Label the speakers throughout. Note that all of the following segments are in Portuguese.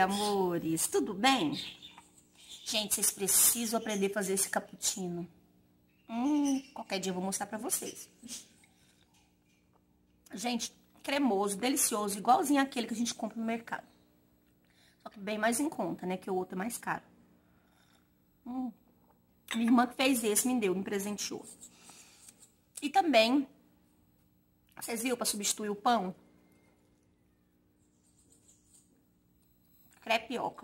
Speaker 1: amores, tudo bem? Gente, vocês precisam aprender a fazer esse cappuccino. Qualquer dia eu vou mostrar pra vocês. Gente, cremoso, delicioso, igualzinho aquele que a gente compra no mercado. Só que bem mais em conta, né, que o outro é mais caro. Minha irmã que fez esse, me deu, me presenteou. E também, vocês viram, pra substituir o pão? Crepioca.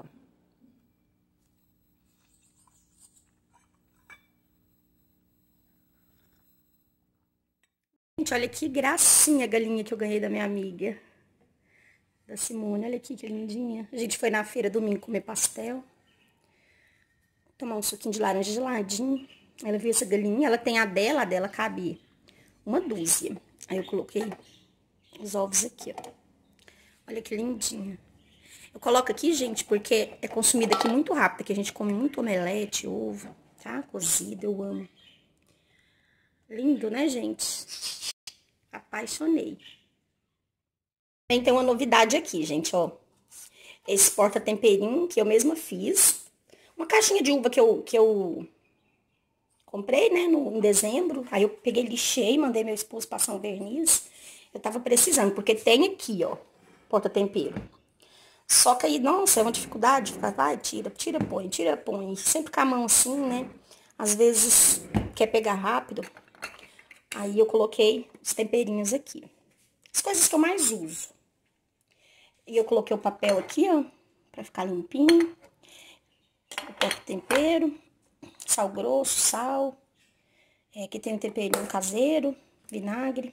Speaker 1: Gente, olha que gracinha a galinha que eu ganhei da minha amiga. Da Simone, olha aqui que lindinha. A gente foi na feira domingo comer pastel. Tomar um suquinho de laranja geladinho. Ela viu essa galinha, ela tem a dela cabe uma dúzia. Aí eu coloquei os ovos aqui, ó. Olha que lindinha. Eu coloco aqui, gente, porque é consumida aqui muito rápido, que a gente come muito omelete, ovo, tá? Cozido, eu amo. Lindo, né, gente? Apaixonei. Também tem uma novidade aqui, gente, ó. Esse porta-temperinho que eu mesma fiz. Uma caixinha de uva que eu comprei, né, em dezembro. Aí eu peguei, lixei, mandei meu esposo passar um verniz. Eu tava precisando, porque tem aqui, ó, porta-tempero. Só que aí, nossa, é uma dificuldade. Ficar, vai, tira, põe. Sempre com a mão assim, né? Às vezes quer pegar rápido. Aí eu coloquei os temperinhos aqui. As coisas que eu mais uso. E eu coloquei o papel aqui, ó, pra ficar limpinho. O porta-tempero, sal grosso, sal. Aqui tem um temperinho caseiro, vinagre.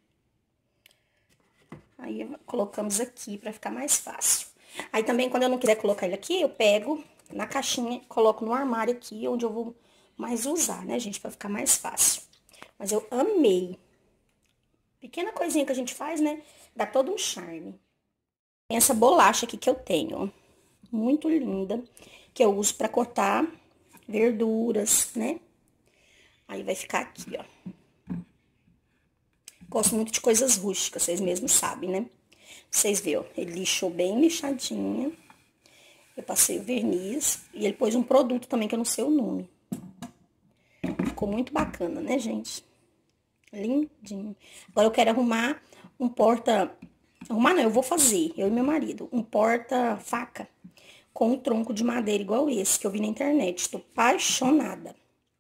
Speaker 1: Aí colocamos aqui pra ficar mais fácil. Aí também, quando eu não quiser colocar ele aqui, eu pego na caixinha, coloco no armário aqui, onde eu vou mais usar, né, gente, pra ficar mais fácil. Mas eu amei. Pequena coisinha que a gente faz, né, dá todo um charme. Tem essa bolacha aqui que eu tenho, ó, muito linda, que eu uso pra cortar verduras, né. Aí vai ficar aqui, ó. Gosto muito de coisas rústicas, vocês mesmos sabem, né. Vocês viram, ele lixou bem lixadinha. Eu passei o verniz. E ele pôs um produto também, que eu não sei o nome. Ficou muito bacana, né, gente? Lindinho. Agora eu quero arrumar um porta... Arrumar não, eu vou fazer, eu e meu marido. Um porta-faca com um tronco de madeira igual esse, que eu vi na internet. Estou apaixonada.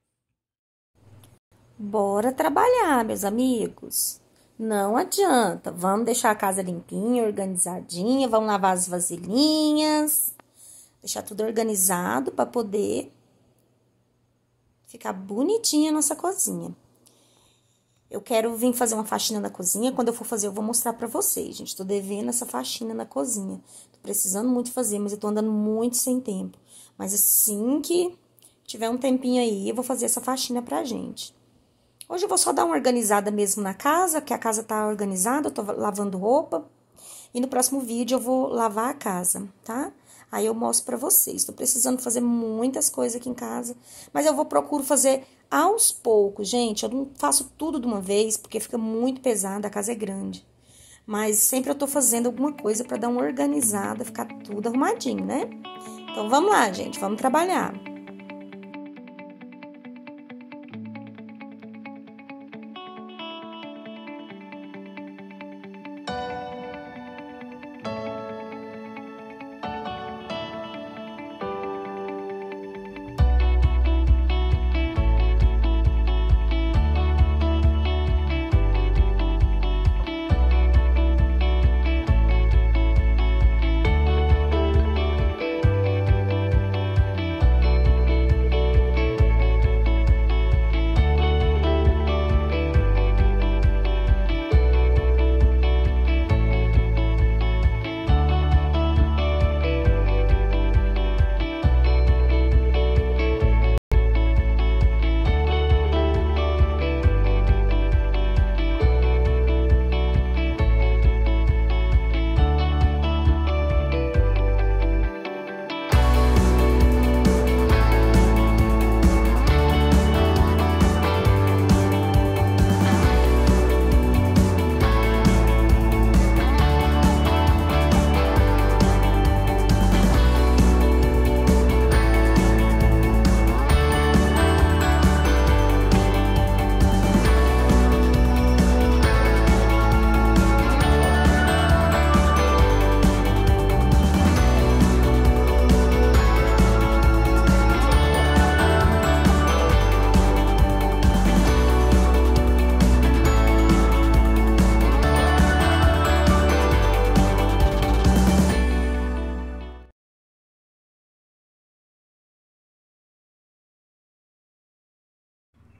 Speaker 2: Bora trabalhar, meus amigos. Não adianta, vamos deixar a casa limpinha, organizadinha, vamos lavar as vasilhinhas, deixar tudo organizado para poder ficar bonitinha a nossa cozinha. Eu quero vir fazer uma faxina na cozinha, quando eu for fazer eu vou mostrar para vocês, gente, tô devendo essa faxina na cozinha, tô precisando muito fazer, mas eu tô andando muito sem tempo. Mas assim que tiver um tempinho aí, eu vou fazer essa faxina pra gente. Hoje eu vou só dar uma organizada mesmo na casa, porque a casa tá organizada, eu tô lavando roupa. E no próximo vídeo eu vou lavar a casa, tá? Aí eu mostro pra vocês. Tô precisando fazer muitas coisas aqui em casa, mas eu procuro fazer aos poucos, gente. Eu não faço tudo de uma vez, porque fica muito pesado, a casa é grande. Mas sempre eu tô fazendo alguma coisa pra dar uma organizada, ficar tudo arrumadinho, né? Então vamos lá, gente, vamos trabalhar.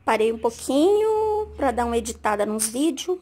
Speaker 1: Parei um pouquinho pra dar uma editada nos vídeos.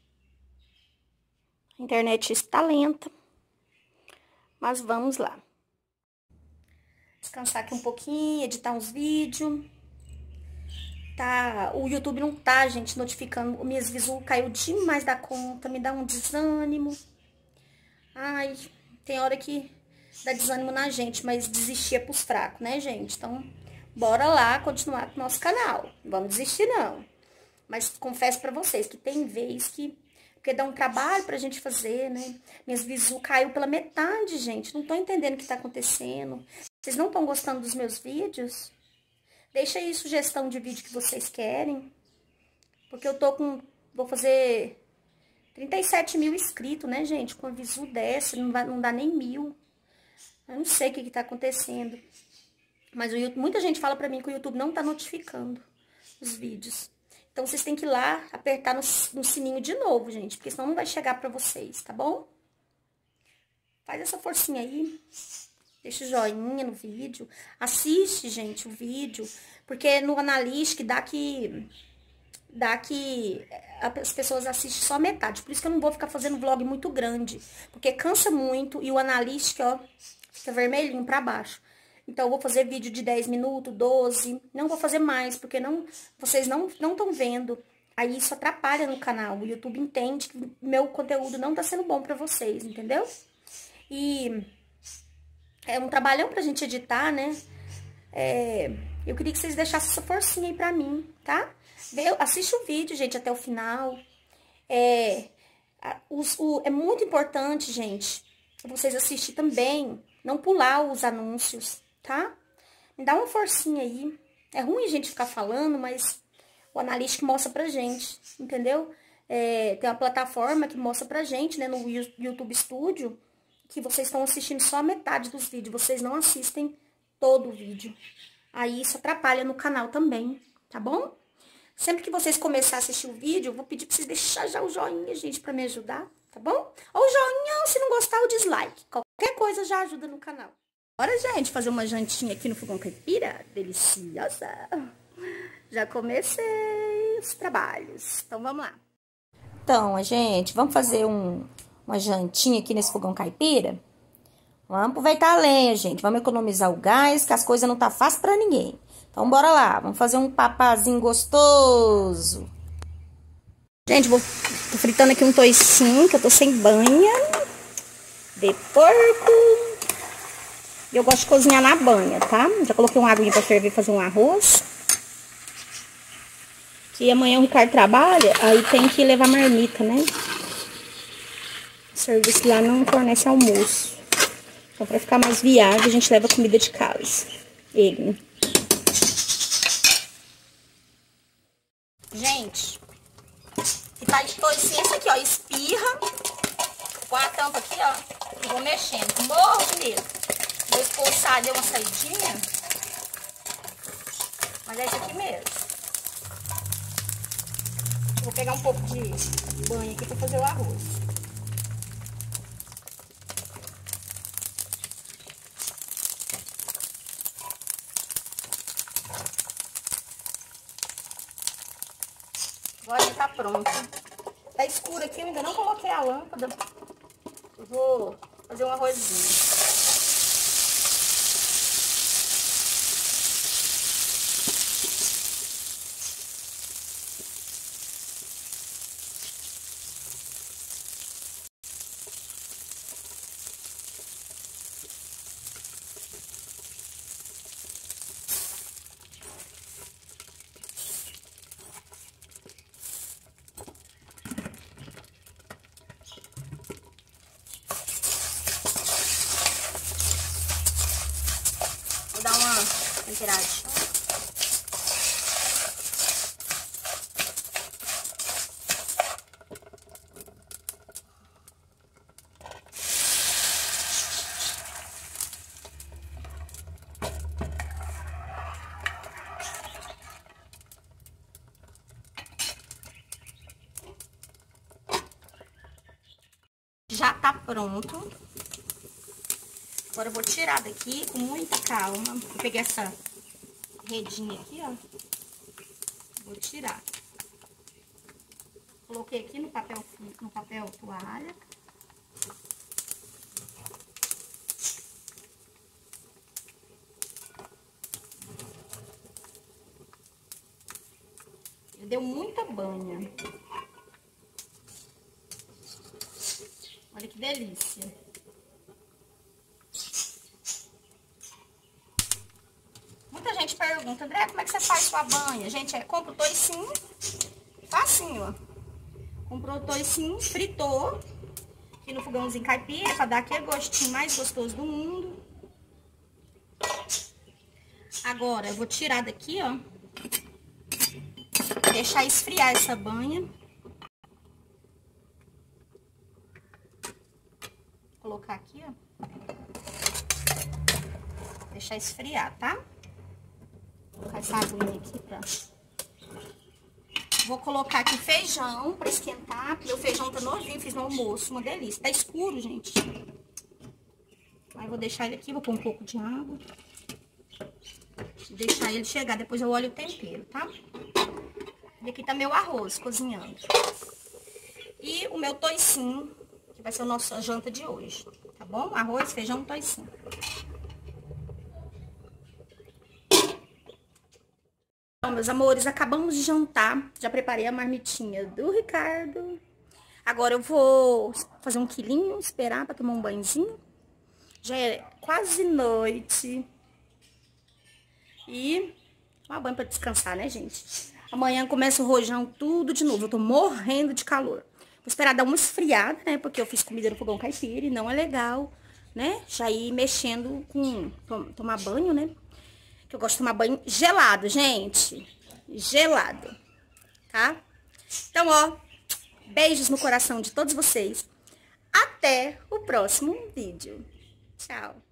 Speaker 1: A internet está lenta. Mas vamos lá. Descansar aqui um pouquinho, editar uns vídeos. Tá, o YouTube não tá, gente, notificando. Minhas visual caiu demais da conta, me dá um desânimo. Ai, tem hora que dá desânimo na gente, mas desistir é pros fracos, né, gente? Então, bora lá continuar com o nosso canal. Não vamos desistir, não. Mas confesso pra vocês que tem vez que... Porque dá um trabalho pra gente fazer, né? Minhas visual caiu pela metade, gente. Não tô entendendo o que tá acontecendo. Vocês não estão gostando dos meus vídeos? Deixa aí sugestão de vídeo que vocês querem. Porque eu tô com... Vou fazer 37 mil inscritos, né, gente? Com a visual dessa, não dá nem 1000. Eu não sei o que tá acontecendo. Mas muita gente fala pra mim que o YouTube não tá notificando os vídeos. Então, vocês têm que ir lá, apertar no sininho de novo, gente. Porque senão não vai chegar pra vocês, tá bom? Faz essa forcinha aí. Deixa o joinha no vídeo. Assiste, gente, o vídeo. Porque no Analytics dá que as pessoas assistem só metade. Por isso que eu não vou ficar fazendo vlog muito grande. Porque cansa muito e o Analytics, ó, fica vermelhinho pra baixo. Então, eu vou fazer vídeo de 10 minutos, 12. Não vou fazer mais, porque vocês não estão vendo. Aí isso atrapalha no canal. O YouTube entende que meu conteúdo não tá sendo bom pra vocês, entendeu? E é um trabalhão pra gente editar, né? Eu queria que vocês deixassem essa forcinha aí pra mim, tá? Assiste o vídeo, gente, até o final. É muito importante, gente, vocês assistirem também. Não pular os anúncios, tá? Me dá uma forcinha aí. É ruim a gente ficar falando, mas o Analytics mostra pra gente, entendeu? Tem uma plataforma que mostra pra gente, né, no YouTube Studio, que vocês estão assistindo só a metade dos vídeos. Vocês não assistem todo o vídeo. Aí isso atrapalha no canal também, tá bom? Sempre que vocês começarem a assistir o vídeo, eu vou pedir pra vocês deixarem já o joinha, gente, pra me ajudar, tá bom? Ou o joinha, ou se não gostar, o dislike. Qualquer coisa já ajuda no canal. Bora, gente, fazer uma jantinha aqui no fogão caipira. Deliciosa. Já comecei os trabalhos. Então, vamos lá.
Speaker 2: Então, gente, vamos fazer uma jantinha aqui nesse fogão caipira? Vamos aproveitar a lenha, gente. Vamos economizar o gás, que as coisas não tá fácil pra ninguém. Então, bora lá. Vamos fazer um papazinho gostoso.
Speaker 1: Gente, tô fritando aqui um toicinho, que eu tô sem banha de porco. Eu gosto de cozinhar na banha, tá? Já coloquei uma aguinha pra ferver e fazer um arroz. Que amanhã o Ricardo trabalha, aí tem que levar marmita, né? O serviço lá não fornece almoço. Então, pra ficar mais viável, a gente leva comida de casa. Ele. Gente, que tá de toicinho, esse aqui, ó, espirra. Com a tampa aqui, ó, e vou mexendo. Morro de medo. Vou expulsar, deu uma saidinha. Mas é isso aqui mesmo. Vou pegar um pouco de banho aqui pra fazer o arroz. Agora ele tá pronto. Tá escuro aqui, eu ainda não coloquei a lâmpada. Eu vou fazer um arrozinho. Vou dar uma temperadinha. Já tá pronto. Agora eu vou tirar daqui com muita calma. Eu peguei essa redinha aqui, ó. Vou tirar. Coloquei aqui no papel toalha. Ele deu muita banha. Olha que delícia. Muita gente pergunta, André, como é que você faz sua banha? Gente, compra o toicinho, facinho, ó. Comprou o toicinho, fritou aqui no fogãozinho caipira, pra dar aquele gostinho mais gostoso do mundo. Agora, eu vou tirar daqui, ó. Deixar esfriar essa banha. Vou colocar aqui, ó. Deixar esfriar, tá? Vou colocar essa aguinha aqui pra... Vou colocar aqui feijão pra esquentar, porque o feijão tá novinho, fiz no almoço, uma delícia. Tá escuro, gente. Aí vou deixar ele aqui, vou pôr um pouco de água. Deixar ele chegar, depois eu olho o tempero, tá? E aqui tá meu arroz cozinhando. E o meu toicinho, que vai ser a nossa janta de hoje, tá bom? Arroz, feijão, toicinho. Então, meus amores, acabamos de jantar. Já preparei a marmitinha do Ricardo. Agora eu vou fazer um quilinho, esperar pra tomar um banhozinho. Já é quase noite. E tomar banho pra descansar, né, gente? Amanhã começa o rojão tudo de novo. Eu tô morrendo de calor. Vou esperar dar uma esfriada, né? Porque eu fiz comida no fogão caipira e não é legal, né? Já ir mexendo com... Tomar banho, né? Que eu gosto de tomar banho gelado, gente. Gelado, tá? Então, ó, beijos no coração de todos vocês. Até o próximo vídeo. Tchau.